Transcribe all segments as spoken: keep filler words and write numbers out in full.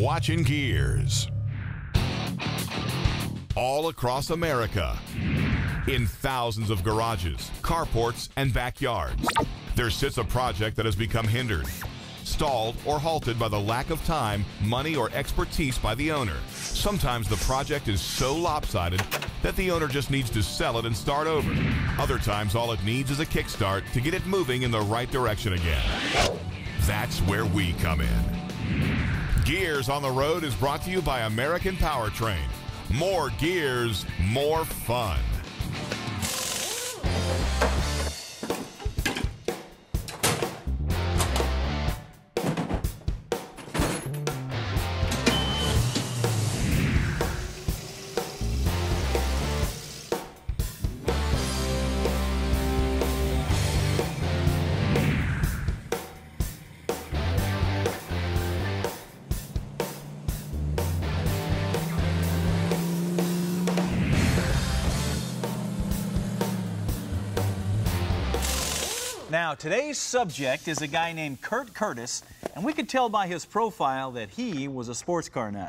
watching Gears. All across America, in thousands of garages, carports, and backyards, there sits a project that has become hindered, stalled, or halted by the lack of time, money, or expertise by the owner. Sometimes the project is so lopsided that the owner just needs to sell it and start over. Other times, all it needs is a kickstart to get it moving in the right direction again. That's where we come in. Gears on the Road is brought to you by American Powertrain. More gears, more fun. Now, today's subject is a guy named Kurt Curtis, and we could tell by his profile that he was a sports car nut.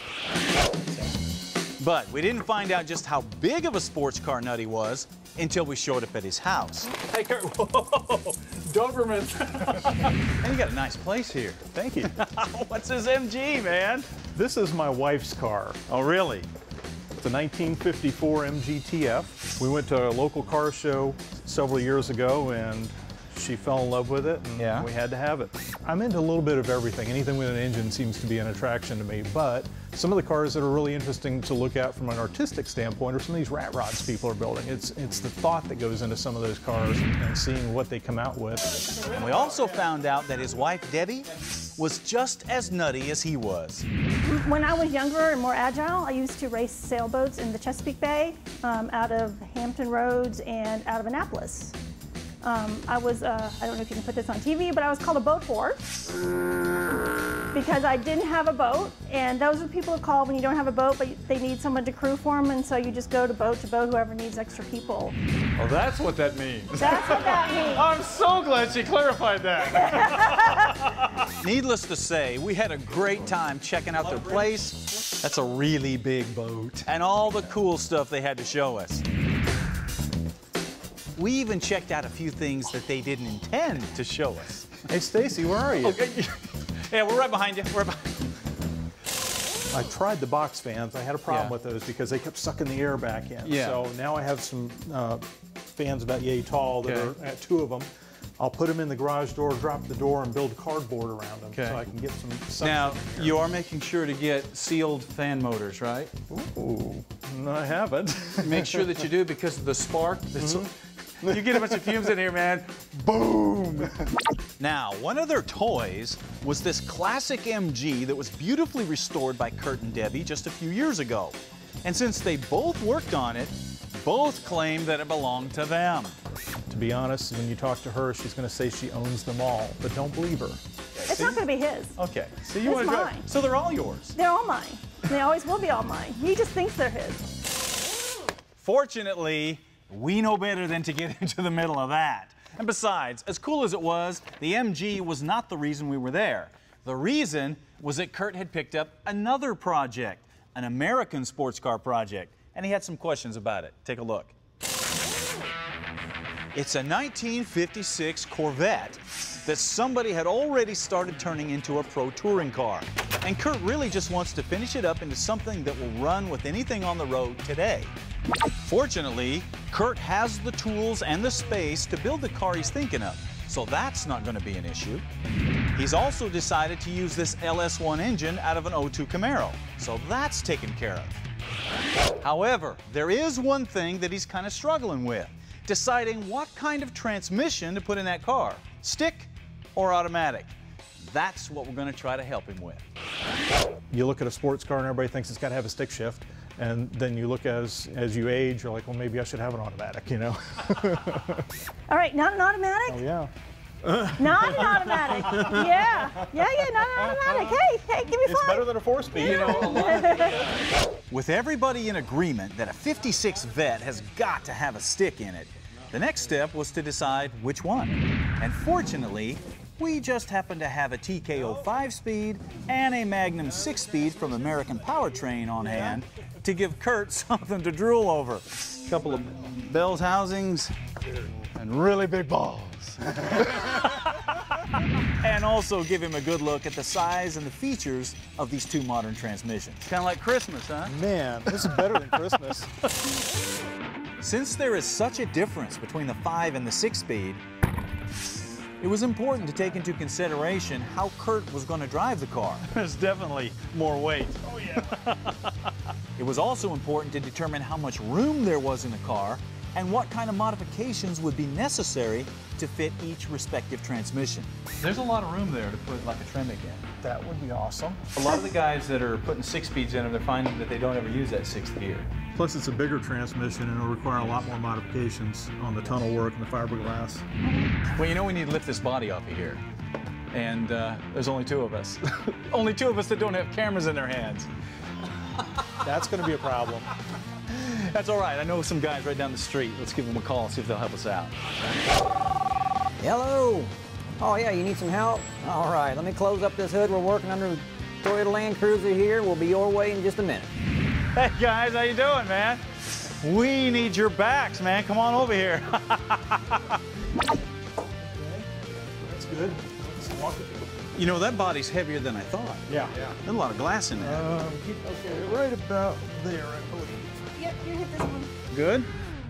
But we didn't find out just how big of a sports car nut he was until we showed up at his house. Hey, Kurt, whoa, Doberman. And you got a nice place here. Thank you. What's this M G, man? This is my wife's car. Oh, really? It's a nineteen fifty-four M G T F. We went to a local car show several years ago, and she fell in love with it, and yeah. we had to have it. I'm into a little bit of everything. Anything with an engine seems to be an attraction to me, but some of the cars that are really interesting to look at from an artistic standpoint are some of these rat rods people are building. It's, it's the thought that goes into some of those cars and seeing what they come out with. And we also found out that his wife, Debbie, was just as nutty as he was. When I was younger and more agile, I used to race sailboats in the Chesapeake Bay, um, out of Hampton Roads and out of Annapolis. Um, I was, uh, I don't know if you can put this on T V, but I was called a boat whore because I didn't have a boat, and those are people who call when you don't have a boat, but they need someone to crew for them, and so you just go to boat to boat, whoever needs extra people. Oh, that's what that means. That's what that means. I'm so glad she clarified that. Needless to say, we had a great time checking out their place. That's a really big boat. And all the cool stuff they had to show us. We even checked out a few things that they didn't intend to show us. Hey, Stacey, where are you? Okay. Yeah, we're right behind you. We're right behind you. I tried the box fans. I had a problem Yeah. with those because they kept sucking the air back in. Yeah. So now I have some uh, fans about yay tall that Okay. are uh, two of them. I'll put them in the garage door, drop the door, and build cardboard around them Okay. so I can get some sun. Now, in here. you are making sure to get sealed fan motors, right? Ooh, no, I haven't. Make sure that you do, because of the spark. That's You get a bunch of fumes in here, man. Boom! Now, one of their toys was this classic M G that was beautifully restored by Kurt and Debbie just a few years ago. And since they both worked on it, both claimed that it belonged to them. To be honest, when you talk to her, she's going to say she owns them all, but don't believe her. It's not going to be his. Okay, so you It's want to mine. So they're all yours. They're all mine. They always will be all mine. He just thinks they're his. Fortunately, we know better than to get into the middle of that. And besides, as cool as it was, the M G was not the reason we were there. The reason was that Kurt had picked up another project, an American sports car project, and he had some questions about it. Take a look. It's a nineteen fifty-six Corvette that somebody had already started turning into a pro touring car. And Kurt really just wants to finish it up into something that will run with anything on the road today. Fortunately, Kurt has the tools and the space to build the car he's thinking of, so that's not going to be an issue. He's also decided to use this L S one engine out of an oh two Camaro, so that's taken care of. However, there is one thing that he's kind of struggling with, deciding what kind of transmission to put in that car, stick or automatic. That's what we're going to try to help him with. You look at a sports car and everybody thinks it's got to have a stick shift. And then you look as as you age, you're like, well, maybe I should have an automatic, you know? All right, not an automatic? Oh, yeah. Not an automatic. Yeah. Yeah, yeah, not an automatic. Hey, hey, give me five. It's better than a four-speed, you know? A lot. With everybody in agreement that a fifty-six Vette has got to have a stick in it, the next step was to decide which one. And fortunately, We just happen to have a T K O five speed and a Magnum six speed from American Powertrain on hand to give Kurt something to drool over. A couple of bells housings and really big balls. And also give him a good look at the size and the features of these two modern transmissions. Kind of like Christmas, huh? Man, this is better than Christmas. Since there is such a difference between the five and the six speed, it was important to take into consideration how Kurt was going to drive the car. There's definitely more weight. Oh, yeah. It was also important to determine how much room there was in the car and what kind of modifications would be necessary to fit each respective transmission. There's a lot of room there to put like a Tremec in. That would be awesome. A lot of the guys that are putting six speeds in them, they're finding that they don't ever use that sixth gear. Plus, it's a bigger transmission and it'll require a lot more modifications on the tunnel work and the fiberglass. Well, you know we need to lift this body off of here. And uh, there's only two of us. Only two of us that don't have cameras in their hands. That's going to be a problem. That's all right. I know some guys right down the street. Let's give them a call and see if they'll help us out. Hello. Oh yeah, you need some help? All right, let me close up this hood. We're working under the Toyota Land Cruiser here. We'll be your way in just a minute. Hey guys, how you doing, man? We need your backs, man. Come on over here. That's good. You know, that body's heavier than I thought. Yeah. yeah. There's a lot of glass in there. Um, okay, right about there, I believe. Yep, you hit this one. Good.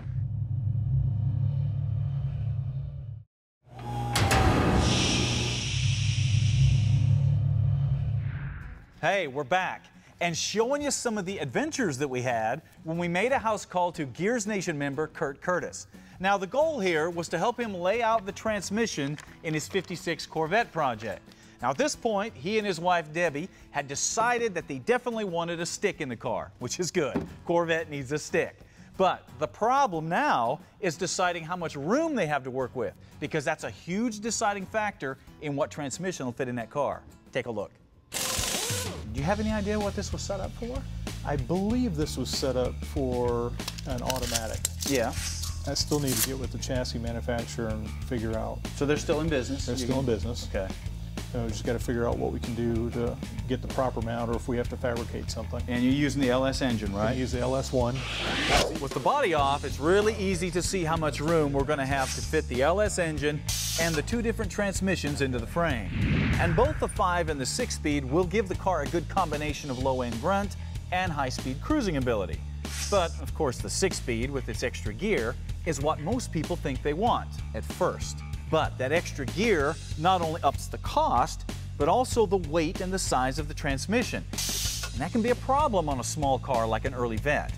Hey, we're back and showing you some of the adventures that we had when we made a house call to GEARZ Nation member Kurt Curtis. Now, the goal here was to help him lay out the transmission in his fifty-six Corvette project. Now, at this point, he and his wife, Debbie, had decided that they definitely wanted a stick in the car, which is good. Corvette needs a stick. But the problem now is deciding how much room they have to work with, because that's a huge deciding factor in what transmission will fit in that car. Take a look. Do you have any idea what this was set up for? I believe this was set up for an automatic. Yeah. I still need to get with the chassis manufacturer and figure out. So they're still in business? They're still in business. Okay. So we just got to figure out what we can do to get the proper mount, or if we have to fabricate something. And you're using the L S engine, right? We use the L S one. With the body off, it's really easy to see how much room we're going to have to fit the L S engine and the two different transmissions into the frame. And both the five and the six speed will give the car a good combination of low-end grunt and high-speed cruising ability. But, of course, the six speed with its extra gear is what most people think they want at first. But that extra gear not only ups the cost, but also the weight and the size of the transmission. And that can be a problem on a small car like an early Vet,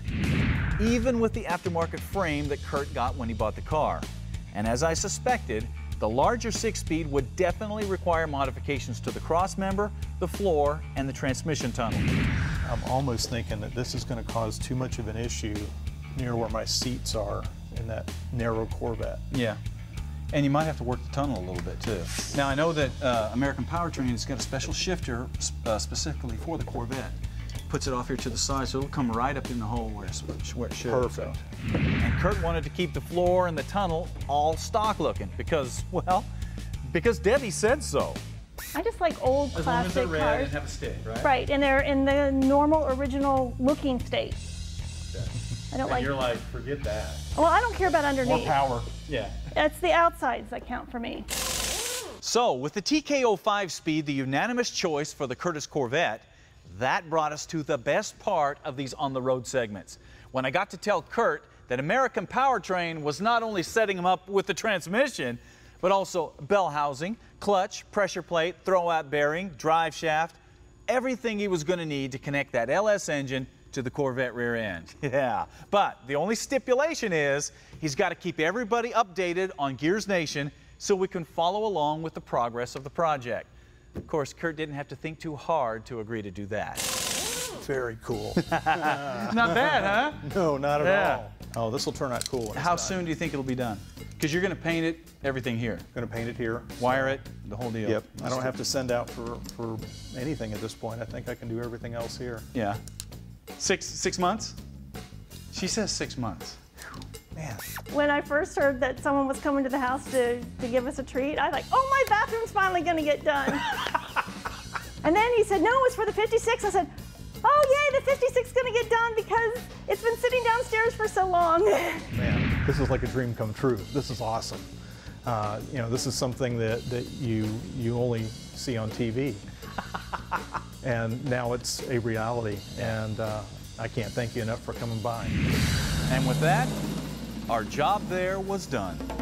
even with the aftermarket frame that Kurt got when he bought the car. And as I suspected, the larger six-speed would definitely require modifications to the crossmember, the floor, and the transmission tunnel. I'm almost thinking that this is going to cause too much of an issue near where my seats are in that narrow Corvette. Yeah. And you might have to work the tunnel a little bit too. Now I know that uh, American Powertrain has got a special shifter uh, specifically for the Corvette. Puts it off here to the side, so it'll come right up in the hole where, it's, where it should. Perfect. So. And Kurt wanted to keep the floor and the tunnel all stock looking because, well, because Debbie said so. I just like old As long as classic they're red cars. and have a stick, right? Right, and they're in the normal, original looking state. Okay. I don't And like. you're like, forget that. Well, I don't care about underneath. More power. Yeah. It's the outsides that count for me. So, with the T K O five speed, the unanimous choice for the Curtis Corvette, that brought us to the best part of these on-the-road segments. When I got to tell Kurt that American Powertrain was not only setting him up with the transmission, but also bell housing, clutch, pressure plate, throw-out bearing, drive shaft, everything he was going to need to connect that L S engine to the Corvette rear end. Yeah, but the only stipulation is he's got to keep everybody updated on GEARZ Nation so we can follow along with the progress of the project. Of course, Kurt didn't have to think too hard to agree to do that. Very cool. Not bad, huh? No, not at Yeah. all. Oh, this will turn out cool. when it's How done. soon do you think it'll be done? Because you're going to paint it, everything here. Going to paint it here. Wire it, the whole deal. Yep. I don't have to send out for, for anything at this point. I think I can do everything else here. Yeah. Six, six months? She says six months. Man. When I first heard that someone was coming to the house to, to give us a treat, I was like, oh, my bathroom's finally gonna get done. And then he said, no, it's for the fifty-six. I said, oh, yay, the fifty-six is gonna get done because it's been sitting downstairs for so long. Man, this is like a dream come true. This is awesome. Uh, you know, this is something that, that you, you only see on T V. And now it's a reality, and uh, I can't thank you enough for coming by. And with that, our job there was done.